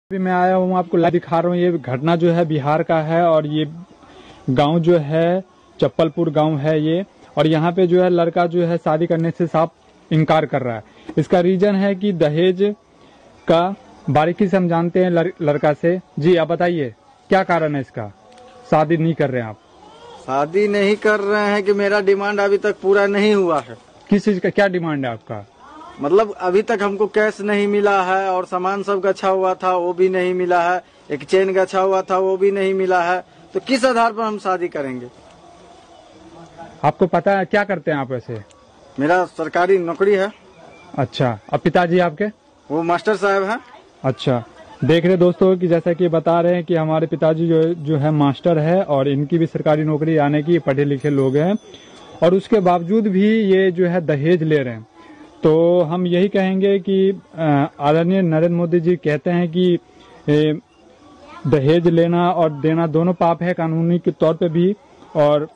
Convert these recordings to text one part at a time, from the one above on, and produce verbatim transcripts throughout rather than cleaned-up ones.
अभी मैं आया हूँ, आपको लाइव दिखा रहा हूँ। ये घटना जो है बिहार का है और ये गांव जो है चप्पलपुर गांव है ये। और यहाँ पे जो है लड़का जो है शादी करने से साफ इनकार कर रहा है। इसका रीजन है कि दहेज का। बारीकी से हम जानते हैं लड़, लड़का से। जी आप बताइए क्या कारण है इसका, शादी नहीं कर रहे हैं आप? शादी नहीं कर रहे हैं कि मेरा डिमांड अभी तक पूरा नहीं हुआ है। किस चीज का क्या डिमांड है आपका? मतलब अभी तक हमको कैश नहीं मिला है और सामान सब गछा हुआ था वो भी नहीं मिला है, एक चेन गछा हुआ था वो भी नहीं मिला है, तो किस आधार पर हम शादी करेंगे? आपको पता है क्या करते हैं आप वैसे? मेरा सरकारी नौकरी है। अच्छा, अब पिताजी आपके? वो मास्टर साहब हैं। अच्छा, देख रहे दोस्तों कि जैसा कि बता रहे हैं कि हमारे पिताजी जो जो है मास्टर है और इनकी भी सरकारी नौकरी, यानी कि पढ़े लिखे लोग हैं, और उसके बावजूद भी ये जो है दहेज ले रहे हैं। तो हम यही कहेंगे कि आदरणीय नरेंद्र मोदी जी कहते हैं कि दहेज लेना और देना दोनों पाप है कानूनी के तौर पे भी, और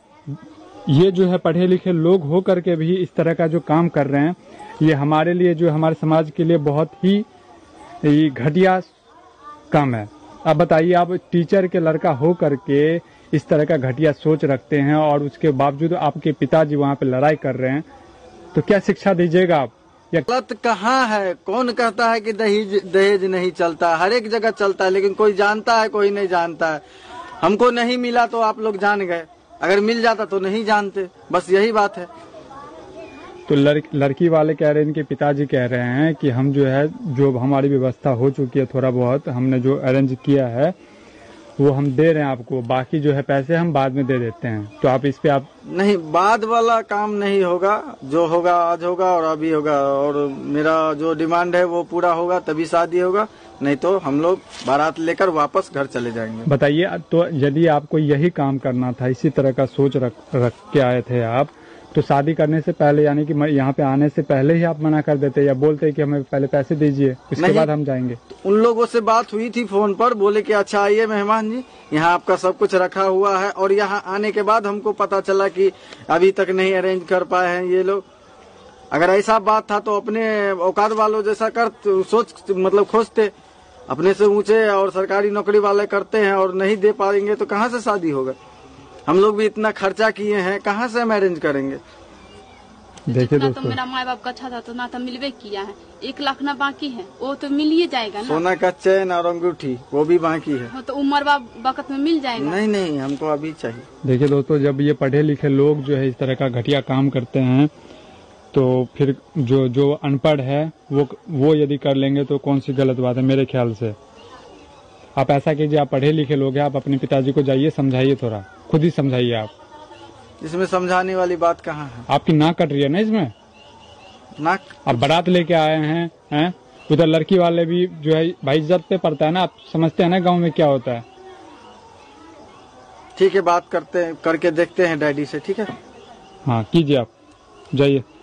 ये जो है पढ़े लिखे लोग हो करके भी इस तरह का जो काम कर रहे हैं, ये हमारे लिए, जो हमारे समाज के लिए बहुत ही घटिया काम है। अब बताइए, आप टीचर के लड़का हो करके इस तरह का घटिया सोच रखते हैं और उसके बावजूद आपके पिताजी वहाँ पे लड़ाई कर रहे हैं, तो क्या शिक्षा दीजिएगा आप? गलत कहाँ है? कौन कहता है कि दहेज दहेज नहीं चलता? हर एक जगह चलता है, लेकिन कोई जानता है कोई नहीं जानता है। हमको नहीं मिला तो आप लोग जान गए, अगर मिल जाता तो नहीं जानते, बस यही बात है। तो लड़, लड़की वाले कह रहे हैं, इनके पिताजी कह रहे हैं कि हम जो है, जो हमारी व्यवस्था हो चुकी है, थोड़ा बहुत हमने जो अरेंज किया है वो हम दे रहे हैं आपको, बाकी जो है पैसे हम बाद में दे देते हैं। तो आप इस पे आप नहीं, बाद वाला काम नहीं होगा, जो होगा आज होगा और अभी होगा, और मेरा जो डिमांड है वो पूरा होगा तभी शादी होगा, नहीं तो हम लोग बारात लेकर वापस घर चले जाएंगे। बताइए, तो यदि आपको यही काम करना था, इसी तरह का सोच रख रख के आए थे आप, तो शादी करने से पहले, यानी कि यहाँ पे आने से पहले ही आप मना कर देते या बोलते कि हमें पहले पैसे दीजिए, इसके बाद हम जाएंगे? उन लोगों से बात हुई थी फोन पर, बोले कि अच्छा आइए मेहमान जी, यहाँ आपका सब कुछ रखा हुआ है। और यहाँ आने के बाद हमको पता चला कि अभी तक नहीं अरेंज कर पाए हैं ये लोग। अगर ऐसा बात था तो अपने औकात वालों जैसा कर सोच, मतलब खोजते, अपने से ऊंचे और सरकारी नौकरी वाले करते हैं और नहीं दे पाएंगे तो कहाँ से शादी होगा? हम लोग भी इतना खर्चा किए हैं, कहाँ से हम अरेंज करेंगे? देखिए दोस्तों, तो मेरा माँ बाप का अच्छा था तो ना तो मिलवे किया है, एक लाख ना बाकी है, वो तो मिल ही जाएगा ना। सोना का चैन और अंगूठी वो भी बाकी है, हाँ, तो उम्र वक्त में मिल जाएगा। नहीं नहीं, हमको अभी चाहिए। देखिए दोस्तों, जब ये पढ़े लिखे लोग जो है इस तरह का घटिया काम करते हैं, तो फिर जो जो अनपढ़ है वो वो यदि कर लेंगे तो कौन सी गलत बात है? मेरे ख्याल से आप ऐसा कीजिए, आप पढ़े लिखे लोग हैं, आप अपने पिताजी को जाइए, समझाइए, थोड़ा खुद ही समझाइए आप। इसमें समझाने वाली बात कहाँ है? आपकी नाक कट रही है ना इसमें? नाक? आप बारात लेके आए हैं, हैं? उधर लड़की वाले भी जो है भाई इज्जत पे पड़ता है ना, आप समझते हैं ना गांव में क्या होता है। ठीक है, बात करते हैं, करके देखते हैं डैडी से, ठीक है? हाँ कीजिए, आप जाइए।